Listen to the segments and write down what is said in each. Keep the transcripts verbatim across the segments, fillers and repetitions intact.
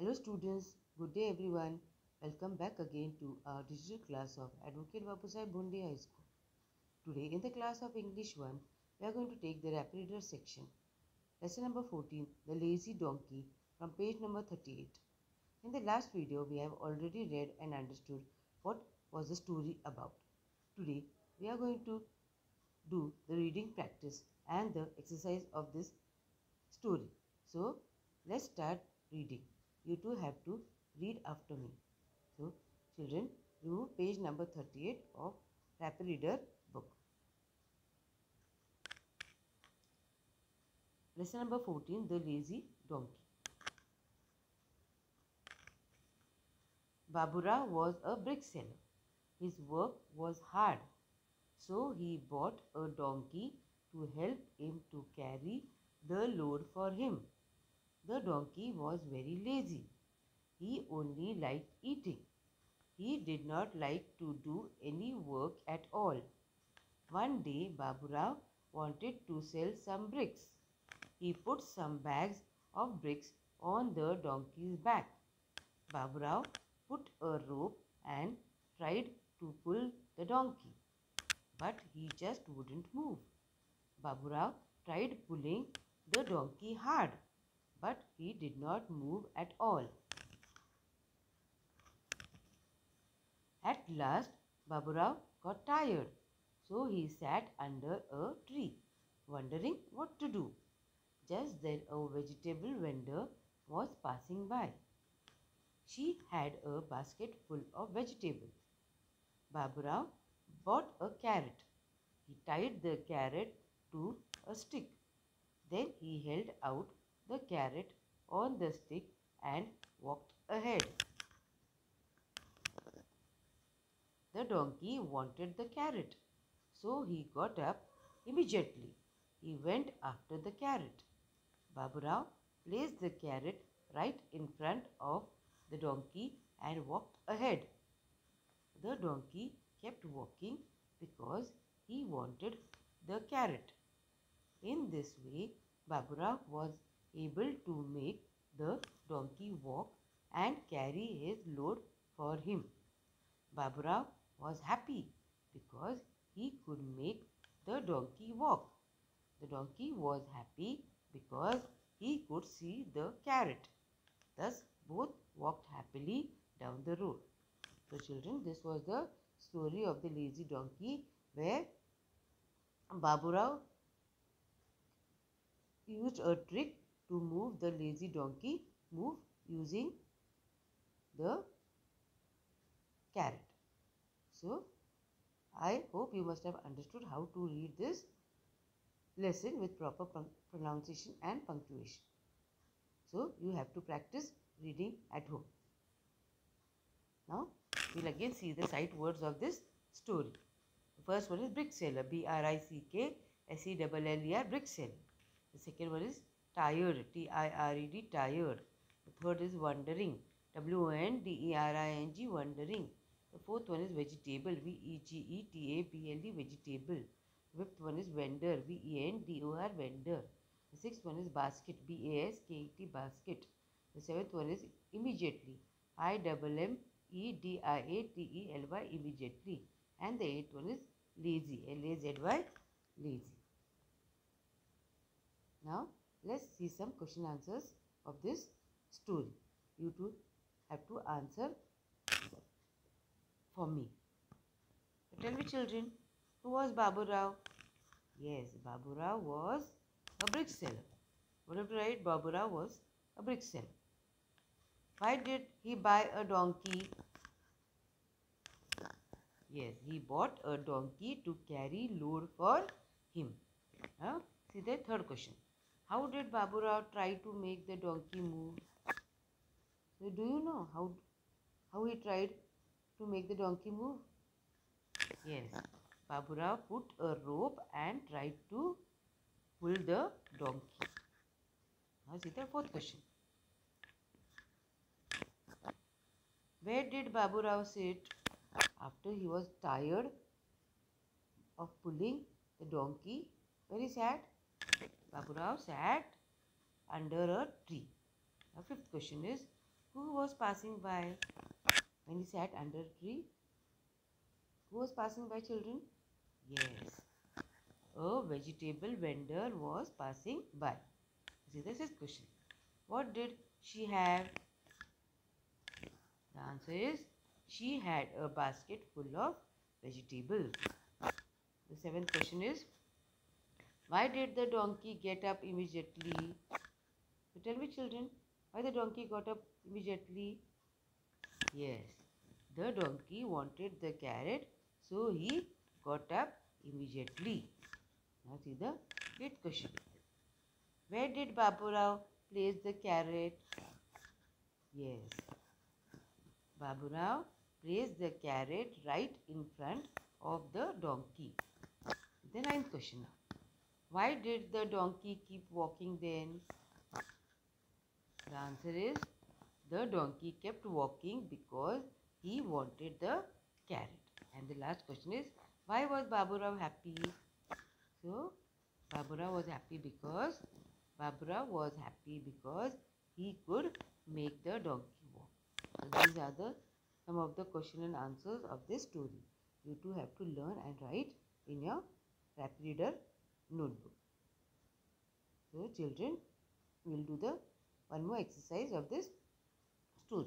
Hello students, good day everyone. Welcome back again to our digital class of Advocate Babusaheb Bhunde High School. Today in the class of English one, we are going to take the rapid reader section. Lesson number fourteen, The Lazy Donkey, from page number thirty-eight. In the last video, we have already read and understood what was the story about. Today, we are going to do the reading practice and the exercise of this story. So, let's start reading. You two have to read after me. So, children, remove page number thirty-eight of Rapid Reader book. Lesson number fourteen, The Lazy Donkey. Baburao was a brick seller. His work was hard, so he bought a donkey to help him to carry the load for him. The donkey was very lazy. He only liked eating. He did not like to do any work at all. One day, Baburao wanted to sell some bricks. He put some bags of bricks on the donkey's back. Baburao put a rope and tried to pull the donkey, but he just wouldn't move. Baburao tried pulling the donkey hard, but he did not move at all. At last, Baburao got tired, so he sat under a tree, wondering what to do. Just then a vegetable vendor was passing by. She had a basket full of vegetables. Baburao bought a carrot. He tied the carrot to a stick. Then he held out the carrot on the stick and walked ahead. The donkey wanted the carrot, so he got up immediately. He went after the carrot. Baburao placed the carrot right in front of the donkey and walked ahead. The donkey kept walking because he wanted the carrot. In this way, Baburao was able to make the donkey walk and carry his load for him. Baburao was happy because he could make the donkey walk. The donkey was happy because he could see the carrot. Thus, both walked happily down the road. So, children, this was the story of the lazy donkey, where Baburao used a trick to move the lazy donkey move using the carrot. So, I hope you must have understood how to read this lesson with proper pronunciation and punctuation. So, you have to practice reading at home. Now, we will again see the sight words of this story. The first one is brick seller, B R I C K S E L L E R, brick seller. The second one is tired, T I R E D, tired. The third is wondering, W O N D E R I N G, wondering. The fourth one is vegetable, V E G E T A B L E, vegetable. The fifth one is vendor, V E N D O R, vendor. The sixth one is basket, B A S K E T, basket. The seventh one is immediately, I M M E D I A T E L Y, immediately. And the eighth one is lazy, L A Z Y, lazy. Now, let's see some question answers of this story. You two have to answer for me. So tell me, children, who was Baburao? Yes, Baburao was a brick seller. What have to write? Baburao was a brick seller. Why did he buy a donkey? Yes, he bought a donkey to carry load for him. Huh? See the third question. How did Baburao try to make the donkey move? So do you know how, how he tried to make the donkey move? Yes, Baburao put a rope and tried to pull the donkey. Now see the fourth question. Where did Baburao sit after he was tired of pulling the donkey? Where he sat? Baburao sat under a tree. The fifth question is, Who was passing by when he sat under a tree? Who was passing by, children? Yes, a vegetable vendor was passing by. This is the sixth question. What did she have? The answer is she had a basket full of vegetables. The seventh question is, why did the donkey get up immediately? So tell me, children, why the donkey got up immediately? Yes, the donkey wanted the carrot, so he got up immediately. Now see the fifth question. Where did Babu Rao place the carrot? Yes, Babu Rao placed the carrot right in front of the donkey. The ninth question now. Why did the donkey keep walking then? The answer is the donkey kept walking because he wanted the carrot. And the last question is, why was Babu Rao happy? So, Babu Rao was happy because Babu Rao was happy because he could make the donkey walk. So these are the some of the question and answers of this story. You too have to learn and write in your Rapid Reader notebook. So, children, we will do the one more exercise of this story.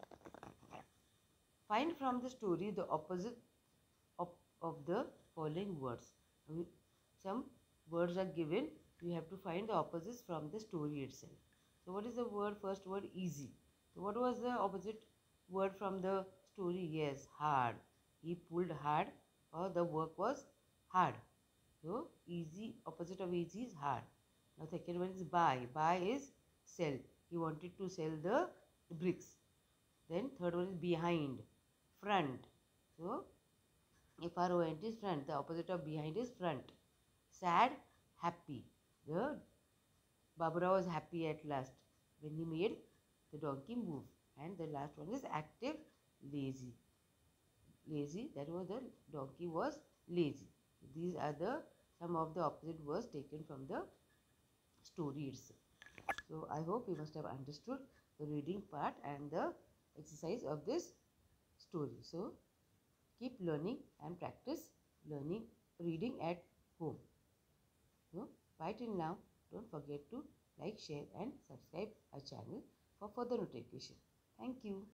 Find from the story the opposite of, of the following words. Some words are given. You have to find the opposites from the story itself. So what is the word? First word, easy. So what was the opposite word from the story? Yes, hard. He pulled hard, or the work was hard. So easy, opposite of easy is hard. Now second one is buy. Buy is sell. He wanted to sell the, the bricks. Then third one is behind, front. So F R O N T is front. The opposite of behind is front. Sad, happy. The Babu Rao was happy at last when he made the donkey move. And the last one is active, lazy. Lazy, that was the donkey was lazy. These are the some of the opposite words taken from the story itself. So I hope you must have understood the reading part and the exercise of this story. So keep learning and practice learning reading at home. So bye till now. Don't forget to like, share and subscribe our channel for further notification. Thank you.